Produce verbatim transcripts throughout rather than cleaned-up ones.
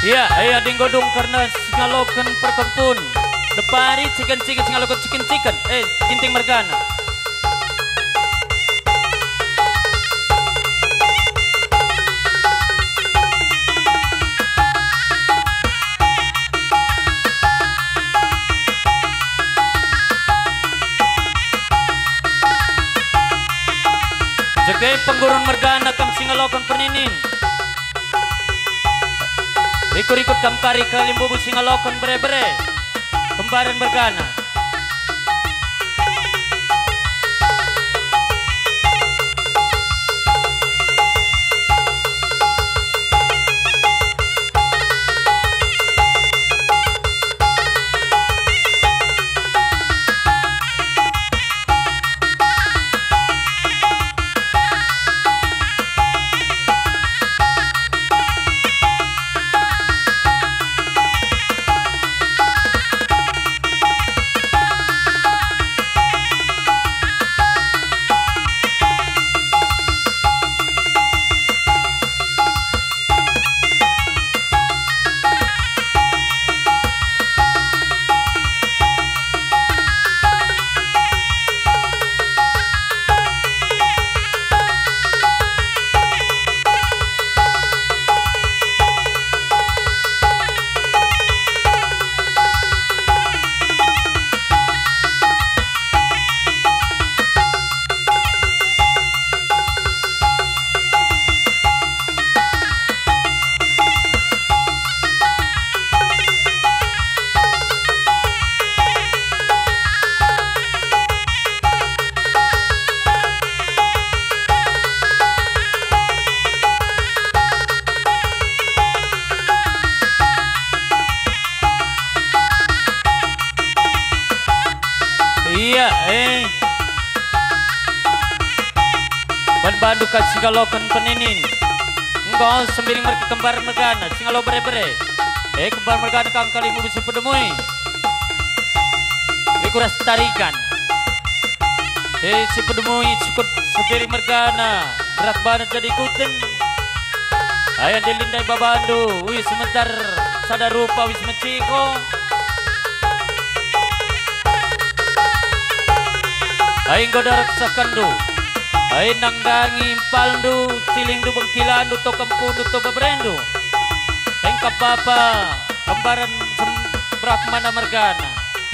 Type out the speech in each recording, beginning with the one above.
Iya, ayah dinggodong karena singalokan perkempun. Depari chicken chicken singalokan chicken chicken. Eh, ginting mergana. Jagai penggurun mergana kam singalokan peninin. Ikut-ikut kamkari kalimbubu singalokan bere-bere kembaran bergana. Iya, eh. Ban bandu ka singalokan peninin. Engkau sembiring mereka kembar mergana singalo bere-bere. Eh kembar mergana kang kali mu bisa pedemui. Ikuras tarikan. Eh si pedemui cukup sembiring mergana berat banget jadi ikutin. Ayah dilindai babandu, wis sebentar sadar rupa wis menciko. Aing godarak sakandu, aing nangdangi paldu, siling du bengkilandu to kampundu to babrendu. Engkap papa, kembaran Brahmana Margana.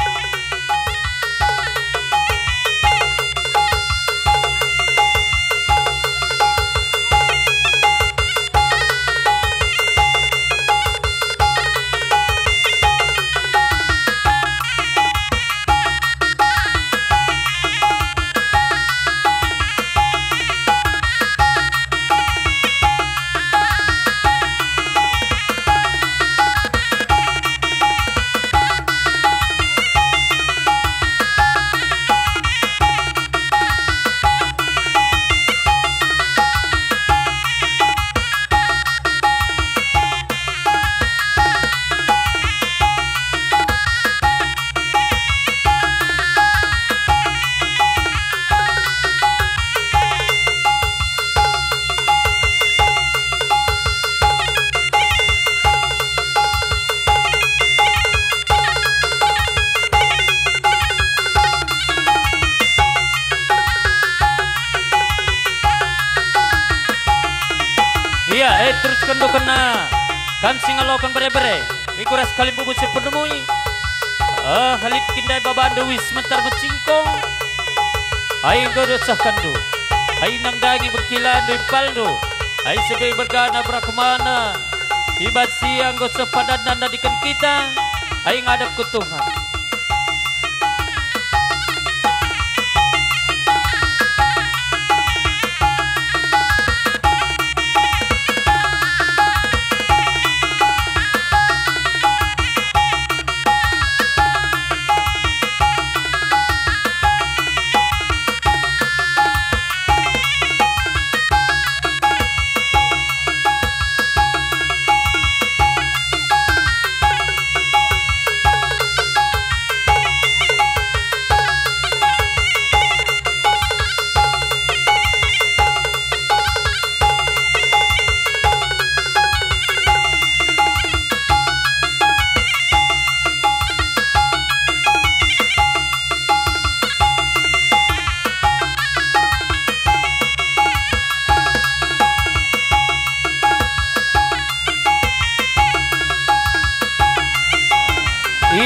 Iya, eh terus kendo kena kan singalokan bere-bere ikuras kali bubu sepedemui ah halit kindai babandu wis mentar mencingkong aing godosah kandu aing nangdangi berkilandu impaldu aing sebe bergana berakemana ibat siang gosok padan nanda dikan kita aing ngadap ke Tuhan.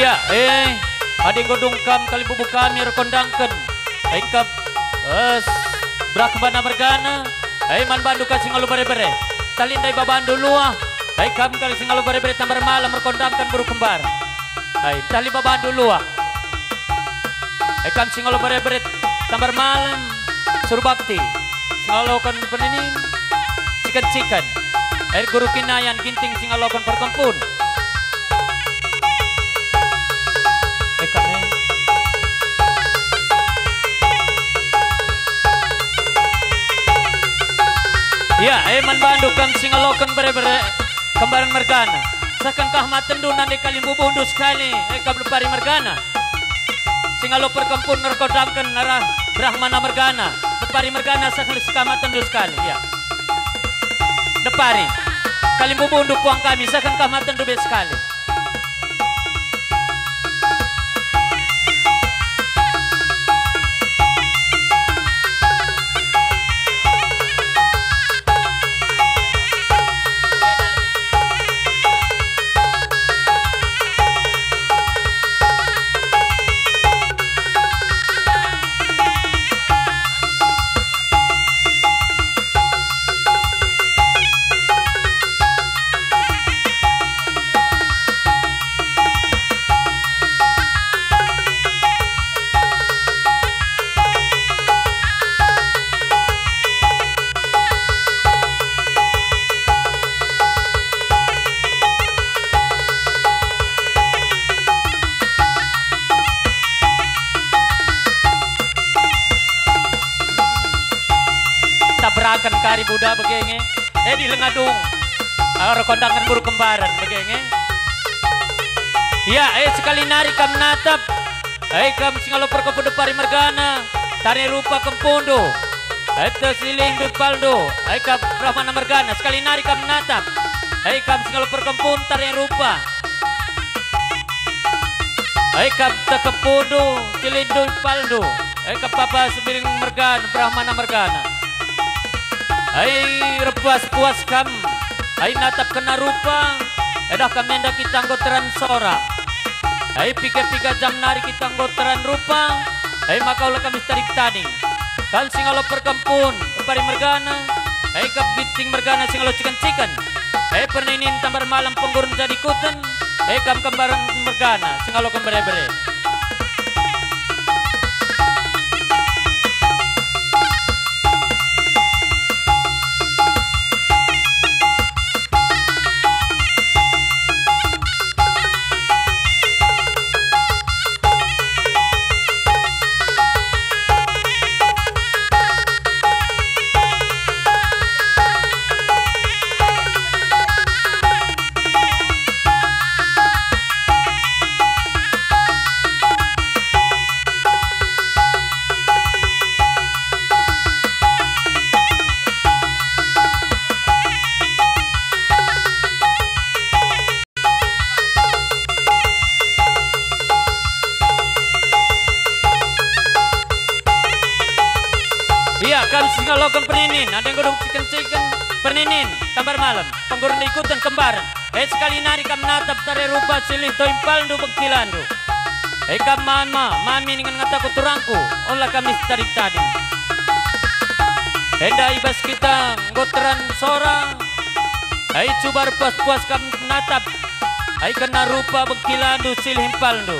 Iya, eh, ading godungkam kali bubu kami rekondangken. Engkap, es, brakbana mergana. Eh, man bandu kasih ngalu bare-bare. Talindai babandu luah. Eh, kam kali singalu bare-bare tambar malam rekondangkan buru kembar. Eh, tali babandu luah. Eh, kam singalu bare-bare tambar malam suruh bakti. Singalu kan peninin, cikan-cikan. Eh, guru kinayan ginting singalu kan perkempun. Eh, kami. Ya, eman bandu kam singalokan bere-bere kembaran mergana. Sakankah matendu nande kalimbu bundu sekali eh kabel pari mergana. Singalo perkempun nerkodangkan arah Brahmana mergana. Depari mergana sakali sekamatendu sekali ya. Depari kalimbu bundu puang kami sakankah matendu be sekali. Tabrakan kari Buddha begenge eh di lengadung ara kondangan buru kembaran begenge ya eh sekali nari kam natap eh kam singalo perkopo depari mergana tari rupa kempundo eh tersiling depaldo eh kam Brahmana mergana sekali nari kam natap eh kam singalo perkempun tari rupa eh kam tekempundo cilindu paldo eh kam papa sebiring mergana Brahmana mergana. Hai repuas puas kam, hai natap kena rupa, edah kami hendak kita anggoteran sora. Hai pika-pika jam nari kita anggoteran rupa, hai makaulah kami tarik tading. Kal singalo perkempun, pari mergana, hai kap biting mergana singalo cikan-cikan. Hai perninin tambar malam penggurun jadi kutan, hai kam kembaran mergana singalo kembere-bere. Iya, kami singalokan peninin, ada yang godong ciken-ciken peninin, tambar malam, penggurun ikutan kembaran. Eh sekali nari kam natap tare rupa silih toimpal du bekilandu. Eh kam mama, mami dengan ngataku turangku, olah kami tarik tadi. Enda ibas kita ngoteran sora, eh cubar puas-puas kam natap, eh kena rupa bekilandu silih impaldu.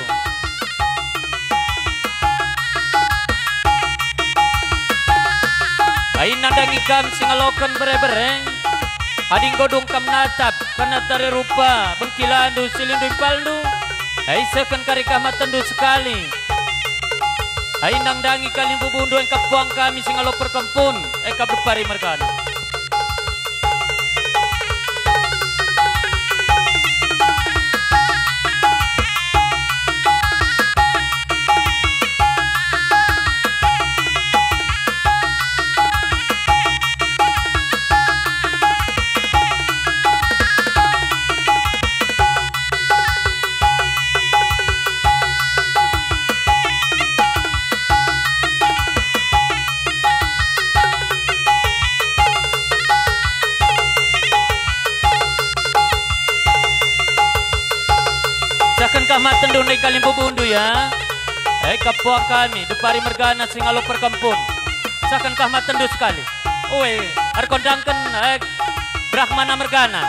Ai nandangi kam singalokan bere-bere ading godong kam natap karena tari rupa bengkilandu silindu impaldu ai seken kari kamatendu sekali ai nandangi kalim bubundu yang kapuang kami singaloper kampun ai kabepari mergana. kahmatan doon ay Kalimbubundu ya. Ay kapuang kami, dupari mergana singalo perkampun. Sakan kahmatan do sekali. Uwe, arkondangkan ay Brahmana mergana.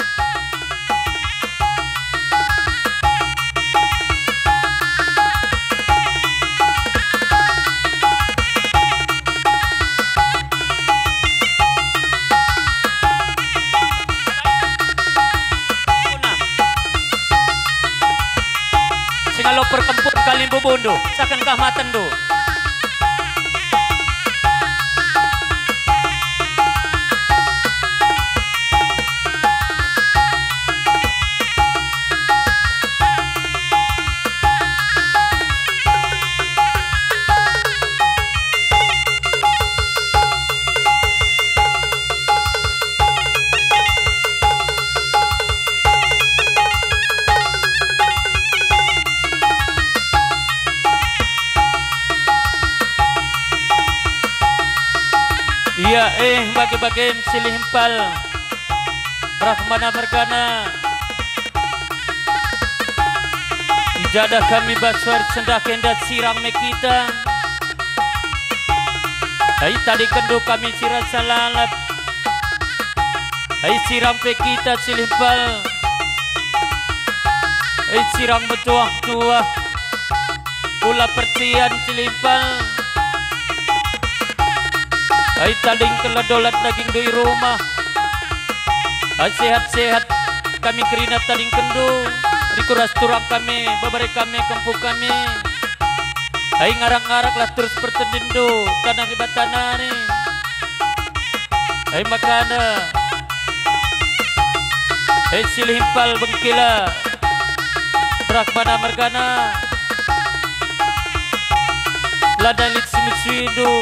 Singalo perkampun Kalimbubundu, sakan kahmatan do. Iya eh bagi-bagi silih himpal Brahmana mergana ijadah kami baswar sendak hendak sirang mekita. Hai tadi kendu kami cirat salalap. Hai sirang pekita silih himpal. Hai sirang betuah-tuah pula pertian silih himpal. Ay taling keladolat daging doi rumah. Ay sehat-sehat kami kerina taling kendu. Rikuras turang kami, babari kami, kampung kami. Ay ngarak-ngarak lah terus pertendindu tanah di batanani. Ay makana. Ay silih himpal bengkila. Brahmana mergana. Ladalit simitsuidu.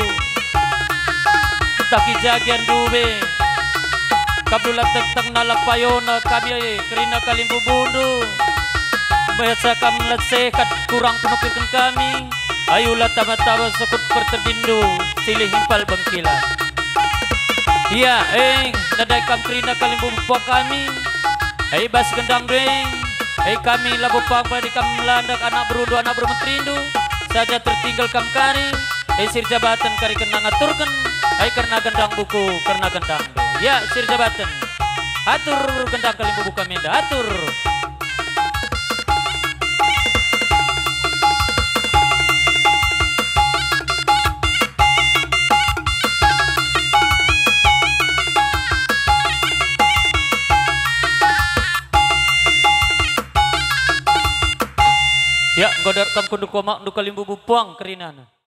Taki jagian duwe kabulat tentang nalapayona kami kerina Kalimbubundu biasa kami lesekat kurang penukilkan kami ayulah tama-tama sekut perterdindu silih himpal bengkila. Iya eh nadai kam kerina Kalimbubundu kami eh bas gendang deng eh kami labu pangpa di kam melandak anak berundu anak bermenterindu saja tertinggal kam kari eh sir jabatan kari kena ngaturkan. Ay karena gendang buku, karena gendang do. Ya sir jabatan. Atur gendang Kalimbubu kami dah atur. Ya godar kam kundu koma ndu Kalimbubu puang kerinana.